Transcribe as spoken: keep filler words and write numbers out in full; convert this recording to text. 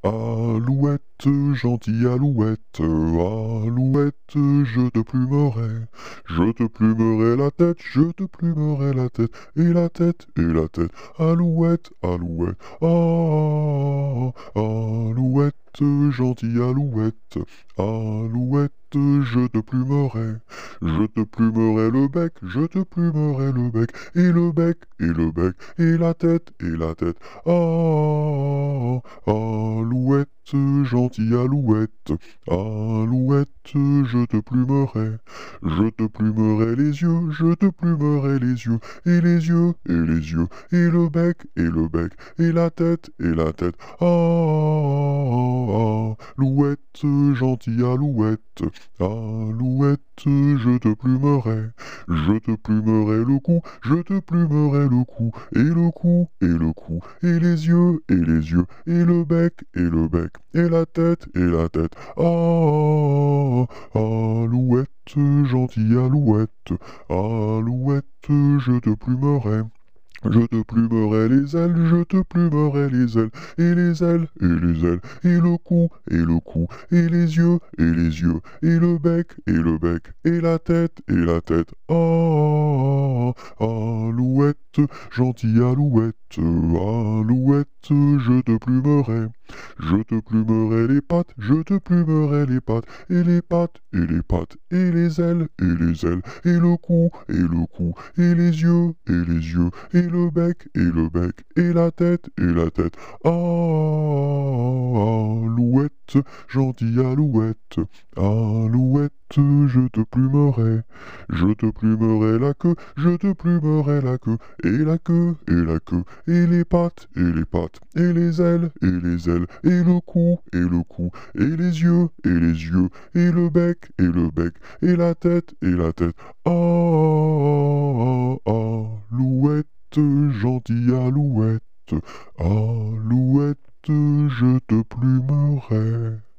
Alouette, gentille alouette, alouette, je te plumerai, je te plumerai la tête, je te plumerai la tête, et la tête, et la tête, alouette, alouette, ah, alouette, gentille alouette, alouette, je te plumerai, je te plumerai le bec, je te plumerai le bec, et le bec, et le bec, et la tête, et la tête, ah, alouette, gentille alouette, alouette, je te plumerai, je te plumerai les yeux, je te plumerai les yeux, et les yeux, et les yeux, et le bec, et le bec, et la tête, et la tête, ah, alouette, gentille alouette, alouette, je te plumerai, je te plumerai le cou, je te plumerai le cou, et le cou, et le cou, et les yeux, et les yeux, et le bec, et le bec, et la tête, et la tête, ah, alouette, gentille alouette, alouette, je te plumerai. Je te plumerai les ailes, je te plumerai les ailes, et les ailes, et les ailes, et le cou, et le cou, et les yeux, et les yeux, et le bec, et le bec, et la tête, et la tête. Ah, alouette, gentille alouette, alouette, je te plumerai. Je te plumerai les pattes, je te plumerai les pattes, et les pattes, et les pattes, et les ailes, et les ailes, et le cou, et le cou, et les yeux, et les yeux, et le bec, et le bec, et la tête, et la tête. Ah, alouette, gentille alouette, alouette, je te plumerai. Je te plumerai la queue, je te plumerai la queue, et la queue, et la queue, et les pattes, et les pattes, et les ailes, et les ailes, et le cou, et le cou, et les yeux, et les yeux, et le bec, et le bec, et la tête, et la tête. Ah, alouette, gentille alouette, alouette, je te plumerai.